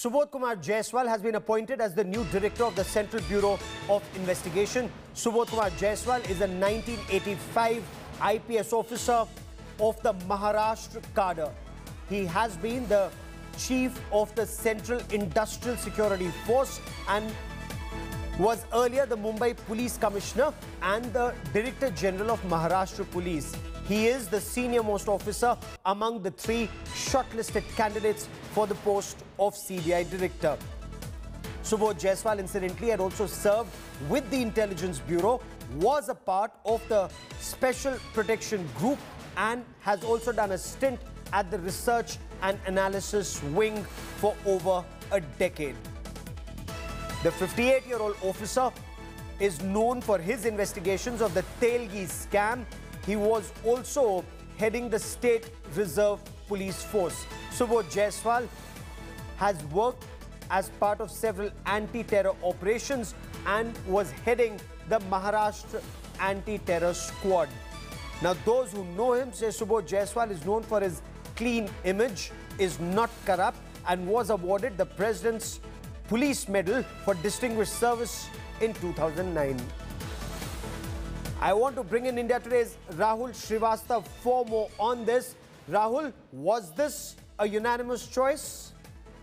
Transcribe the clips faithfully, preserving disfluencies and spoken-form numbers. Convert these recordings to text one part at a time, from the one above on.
Subodh Kumar Jaiswal has been appointed as the new director of the Central Bureau of Investigation. Subodh Kumar Jaiswal is a nineteen eighty-five I P S officer of the Maharashtra cadre. He has been the chief of the Central Industrial Security Force and was earlier the Mumbai Police Commissioner and the Director General of Maharashtra Police. He is the senior most officer among the three shortlisted candidates for the post of C B I Director. Subodh Jaiswal incidentally had also served with the Intelligence Bureau, was a part of the Special Protection Group and has also done a stint at the Research and Analysis Wing for over a decade. The fifty-eight-year-old officer is known for his investigations of the Telgi scam. He was also heading the State Reserve Police Force. Subodh Jaiswal has worked as part of several anti-terror operations and was heading the Maharashtra Anti-Terror Squad. Now, those who know him say Subodh Jaiswal is known for his clean image, is not corrupt, and was awarded the President's Police Medal for Distinguished Service in two thousand nine. I want to bring in India Today's Rahul Srivastav for more on this. Rahul, was this a unanimous choice?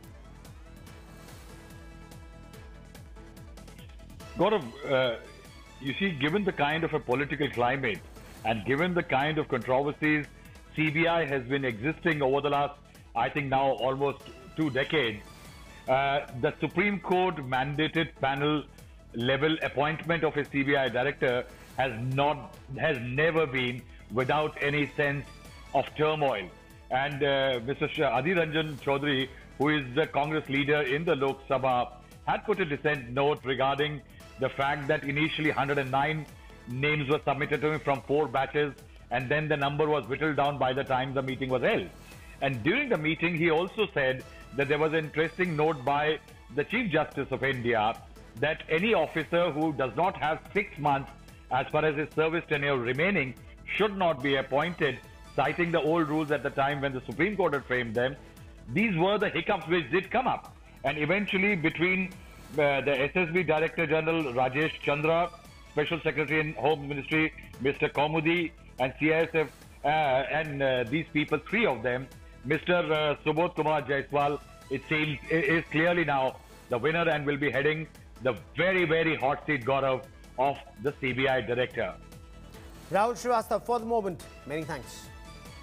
Gaurav, uh, you see, given the kind of a political climate and given the kind of controversies C B I has been existing over the last, I think now almost two decades, uh, the Supreme Court mandated panel level appointment of a C B I director has not, has never been without any sense of turmoil. And uh, Mister Adhir Ranjan Chaudhary, who is the Congress leader in the Lok Sabha, had put a dissent note regarding the fact that initially one hundred nine names were submitted to him from four batches, and then the number was whittled down by the time the meeting was held. And during the meeting, he also said that there was an interesting note by the Chief Justice of India that any officer who does not have six months as far as his service tenure remaining should not be appointed, citing the old rules at the time when the Supreme Court had framed them. These were the hiccups which did come up. And eventually between uh, the S S B Director General Rajesh Chandra, Special Secretary in Home Ministry Mister Kaumudi, and C I S F uh, and uh, these people, three of them, Mister Uh, Subodh Kumar Jaiswal, it seems, is clearly now the winner and will be heading the very, very hot seat, Gaurav, of the C B I Director. Rahul Srivastav, for the moment, many thanks.